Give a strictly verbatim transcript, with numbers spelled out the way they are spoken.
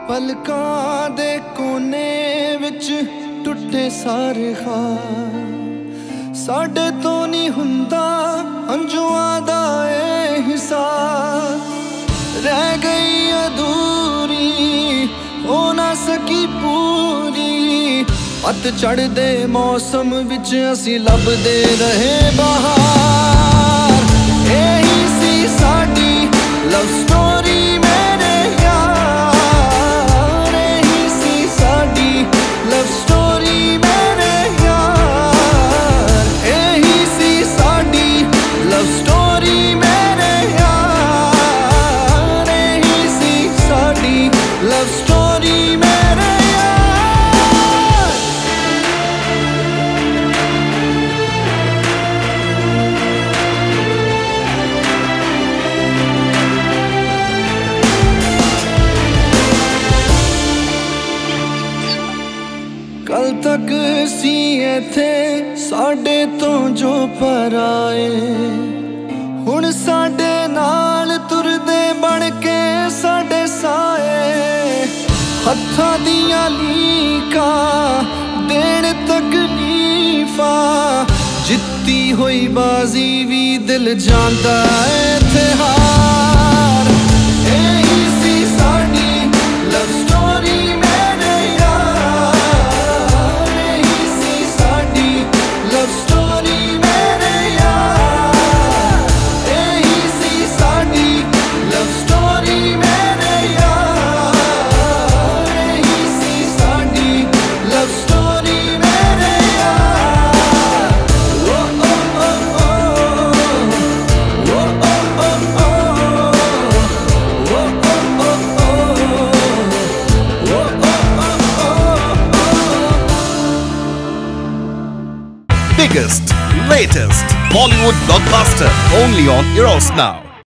पलकां दे कोने विच टुटे सारे ख्वाब, साडे तो नहीं हुंदा हंजुआं दा ए हिसाब। रह गई अधूरी हो ना सकी पूरी, पतझड़ दे मौसम विच असी लभदे रहे बहार। एही सी साडी लव स्टोरी मेरे यार, एही सी साडी लव स्टोरी मेरे यार, एही सी साडी लव स्टोरी मेरे यार, एही सी साडी लव स्टोरी मेरे यार। कल तक सी इत्थे साडे तो जो पर आए, हुण साडे नाल तुरदे बन के साडे साए। हत्थां दियां लीकां देण तकलीफां, जित्ती होई बाजी भी दिल जांदा इत्थे हार। एही सी साडी लव स्टोरी मेरे यार, एही सी साडी लव स्टोरी मेरे यार, एही सी साडी लव स्टोरी मेरे यार, एही सी साडी लव स्टोरी मेरे यार। ओ ओ ओ ओ, ओ ओ ओ ओ, ओ ओ ओ ओ, ओ ओ ओ ओ। Biggest, latest Bollywood blockbuster only on Eros Now.